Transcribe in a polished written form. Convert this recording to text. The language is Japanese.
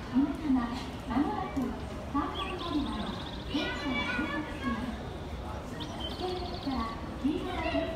皆様、まもなく3番乗り場の電車が到着します。電車から新潟県